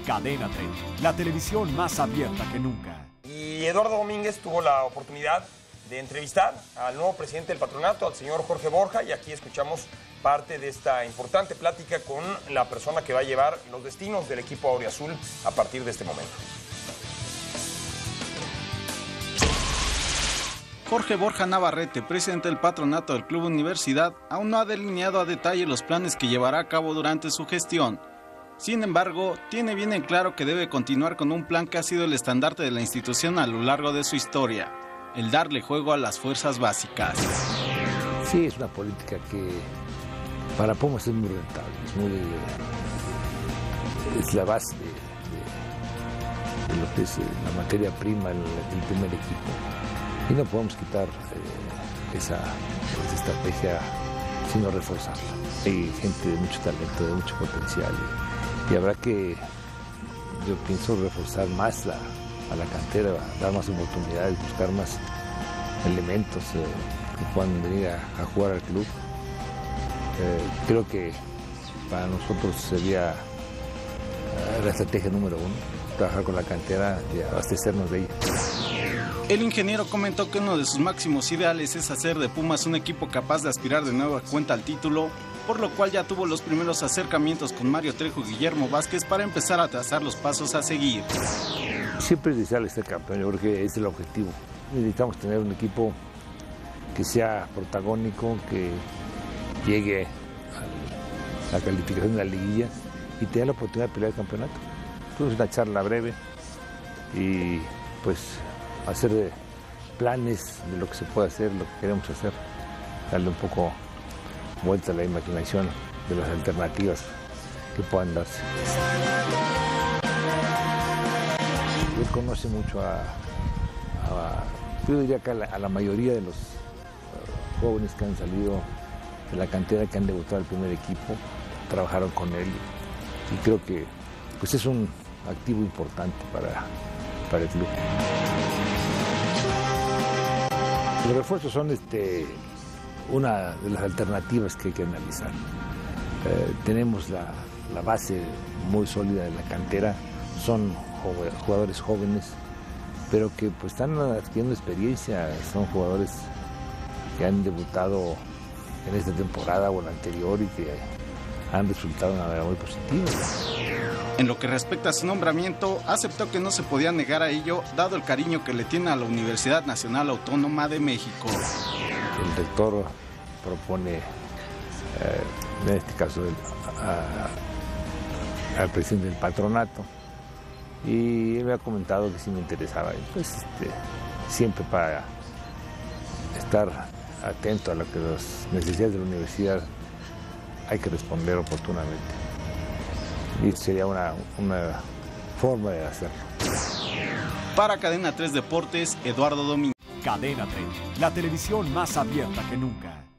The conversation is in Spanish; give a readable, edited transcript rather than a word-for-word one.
Cadena 30, la televisión más abierta que nunca. Y Eduardo Domínguez tuvo la oportunidad de entrevistar al nuevo presidente del patronato, al señor Jorge Borja, y aquí escuchamos parte de esta importante plática con la persona que va a llevar los destinos del equipo auriazul a partir de este momento. Jorge Borja Navarrete, presidente del patronato del Club Universidad, aún no ha delineado a detalle los planes que llevará a cabo durante su gestión. Sin embargo, tiene bien en claro que debe continuar con un plan que ha sido el estandarte de la institución a lo largo de su historia, el darle juego a las fuerzas básicas. Sí, es una política que para Pumas es muy rentable, es la base de lo que es la materia prima del primer equipo. Y no podemos quitar esa estrategia sino reforzarla. Hay gente de mucho talento, de mucho potencial y habrá que, yo pienso, reforzar más a la cantera, dar más oportunidades, buscar más elementos que puedan venir a jugar al club. Creo que para nosotros sería la estrategia número uno, trabajar con la cantera y abastecernos de ella. El ingeniero comentó que uno de sus máximos ideales es hacer de Pumas un equipo capaz de aspirar de nueva cuenta al título, por lo cual ya tuvo los primeros acercamientos con Mario Trejo y Guillermo Vázquez para empezar a trazar los pasos a seguir. Siempre es deseable ser campeón, yo creo que es el objetivo. Necesitamos tener un equipo que sea protagónico, que llegue a la calificación de la liguilla y tenga la oportunidad de pelear el campeonato. Entonces una charla breve y pues hacer planes de lo que se puede hacer, lo que queremos hacer, darle un poco vuelta a la imaginación de las alternativas que puedan darse. Él conoce mucho yo diría que a la mayoría de los jóvenes que han salido de la cantera, que han debutado al primer equipo, trabajaron con él y creo que pues es un activo importante para el club. Los refuerzos son una de las alternativas que hay que analizar. Tenemos la base muy sólida de la cantera, son jugadores jóvenes, pero que pues están adquiriendo experiencia, son jugadores que han debutado en esta temporada o en la anterior y que han resultado de una manera muy positiva. En lo que respecta a su nombramiento, aceptó que no se podía negar a ello, dado el cariño que le tiene a la Universidad Nacional Autónoma de México. El rector propone, en este caso, al presidente del patronato, y él me ha comentado que sí me interesaba, y pues siempre para estar atento a lo que las necesidades de la universidad hay que responder oportunamente. Y sería una forma de hacerlo. Para Cadena 3 Deportes, Eduardo Domínguez. Cadena 30, la televisión más abierta que nunca.